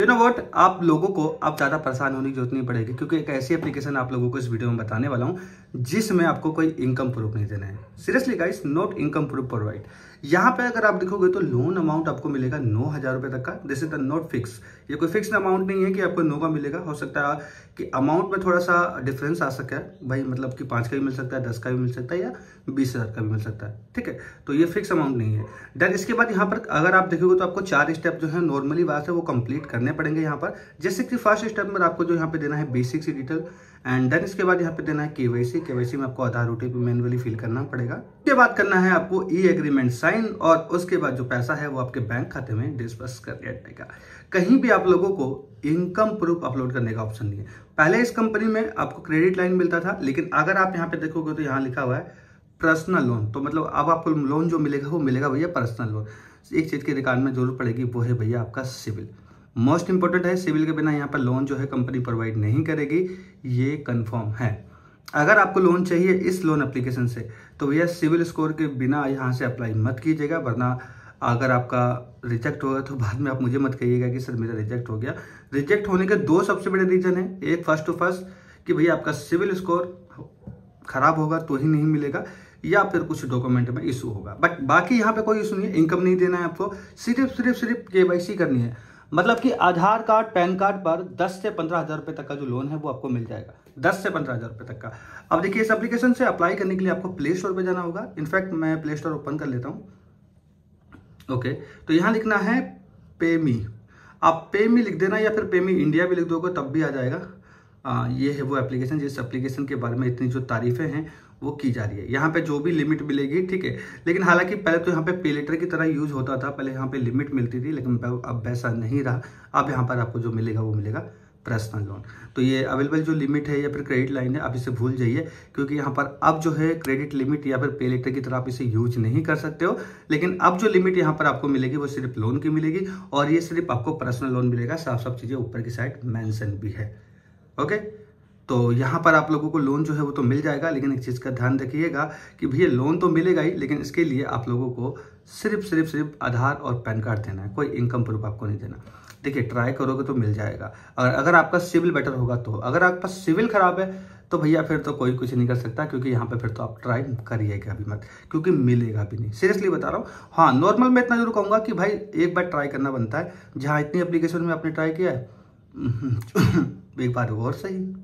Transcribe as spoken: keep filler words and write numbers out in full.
You know what, आप लोगों को अब ज़्यादा परेशान होने की जरूरत नहीं पड़ेगी, क्योंकि एक ऐसी एप्लीकेशन आप लोगों को इस वीडियो में बताने वाला हूँ जिसमें आपको कोई इनकम प्रूफ नहीं देना है। Seriously guys, not income proof provide. यहाँ पे अगर आप देखोगे तो लोन अमाउंट आपको मिलेगा नौ हजार रुपए तक का। This is the not fix, ये कोई फिक्स अमाउंट नहीं है कि आपको नौ का मिलेगा। हो सकता है कि अमाउंट में थोड़ा सा डिफरेंस आ सके भाई, मतलब कि पाँच का भी मिल सकता है, दस का भी मिल सकता है, या बीस हजार का भी मिल सकता है। ठीक है, तो ये फिक्स अमाउंट नहीं है। देन इसके बाद यहाँ पर अगर आप देखोगे तो आपको चार स्टेप जो है नॉर्मली बात है वो कंप्लीट करने पड़ेंगे यहाँ पर। जैसे कि फर्स्ट स्टेप में आपको जो यहाँ पे देना है बेसिक सी डिटेल, एंड देन इसके बाद यहाँ पे देना है केवाईसी। केवाईसी में आपको आधार ओटीपी मैन्युअली फिल करना पड़ेगा। उसके बाद करना है आपको ई एग्रीमेंट साइन, और उसके बाद जो पैसा है वो आपके बैंक खाते में डिस्पर्स कर दिया जाएगा। कहीं भी आप लोगों को इनकम प्रूफ अपलोड करने का ऑप्शन नहीं है। पहले इस कंपनी में आपको क्रेडिट लाइन मिलता था, लेकिन अगर आप यहाँ पे देखोगे तो यहाँ लिखा हुआ है पर्सनल लोन। तो मतलब अब आपको लोन जो मिलेगा वो मिलेगा भैया पर्सनल लोन। एक चीज की रिकॉर्ड में जरूर पड़ेगी, वो है भैया आपका सिविल। मोस्ट इंपॉर्टेंट है, सिविल के बिना यहाँ पर लोन जो है कंपनी प्रोवाइड नहीं करेगी, ये कंफर्म है। अगर आपको लोन चाहिए इस लोन एप्लीकेशन से तो भैया सिविल स्कोर के बिना यहाँ से अप्लाई मत कीजिएगा, वरना अगर आपका रिजेक्ट होगा तो बाद में आप मुझे मत कहिएगा कि सर मेरा रिजेक्ट हो गया। रिजेक्ट होने के दो सबसे बड़े रीजन है, एक फर्स्ट टू फर्स्ट कि भैया आपका सिविल स्कोर खराब होगा तो ही नहीं मिलेगा, या फिर कुछ डॉक्यूमेंट में इशू होगा। बट बाकी यहाँ पे कोई इशू नहीं है, इनकम नहीं देना है आपको, सिर्फ सिर्फ सिर्फ केवाईसी करनी है। मतलब कि आधार कार्ड पैन कार्ड पर दस से पंद्रह हजार रुपए तक का जो लोन है वो आपको मिल जाएगा, दस से पंद्रह हजार रुपए तक का। अब देखिए, इस एप्लीकेशन से अप्लाई करने के लिए आपको प्ले स्टोर पे जाना होगा। इनफैक्ट मैं प्ले स्टोर ओपन कर लेता हूँ। ओके, तो यहाँ लिखना है पेमी। आप पेमी लिख देना या फिर पेमी इंडिया भी लिख दोगे तब भी आ जाएगा। आ, ये है वो एप्लीकेशन जिस एप्लीकेशन के बारे में इतनी जो तारीफें हैं वो की जा रही है। यहाँ पे जो भी लिमिट मिलेगी, ठीक है, लेकिन हालांकि पहले तो यहाँ पे पे लेटर की तरह यूज होता था, पहले यहाँ पे लिमिट मिलती थी, लेकिन अब वैसा नहीं रहा। अब यहाँ पर आपको जो मिलेगा वो मिलेगा पर्सनल लोन। तो ये अवेलेबल जो लिमिट है या फिर क्रेडिट लाइन है, आप इसे भूल जाइए, क्योंकि यहाँ पर अब जो है क्रेडिट लिमिट या फिर पे लेटर की तरह आप इसे यूज नहीं कर सकते हो। लेकिन अब जो लिमिट यहाँ पर आपको मिलेगी वो सिर्फ लोन की मिलेगी, और ये सिर्फ आपको पर्सनल लोन मिलेगा। साफ साफ चीजें ऊपर की साइड मेंशन भी है। ओके, तो यहाँ पर आप लोगों को लोन जो है वो तो मिल जाएगा, लेकिन एक चीज़ का ध्यान रखिएगा कि भैया लोन तो मिलेगा ही, लेकिन इसके लिए आप लोगों को सिर्फ सिर्फ सिर्फ आधार और पैन कार्ड देना है, कोई इनकम प्रूफ आपको नहीं देना। देखिए, ट्राई करोगे तो मिल जाएगा, और अगर आपका सिविल बेटर होगा तो। अगर आपका सिविल खराब है तो भैया फिर तो कोई कुछ नहीं कर सकता, क्योंकि यहाँ पे फिर तो आप ट्राई करिएगा भी मत, क्योंकि मिलेगा भी नहीं। सीरियसली बता रहा हूँ। हाँ, नॉर्मल मैं इतना जरूर कहूँगा कि भाई एक बार ट्राई करना बनता है। जहाँ इतनी एप्लीकेशन में आपने ट्राई किया है एक बार और सही।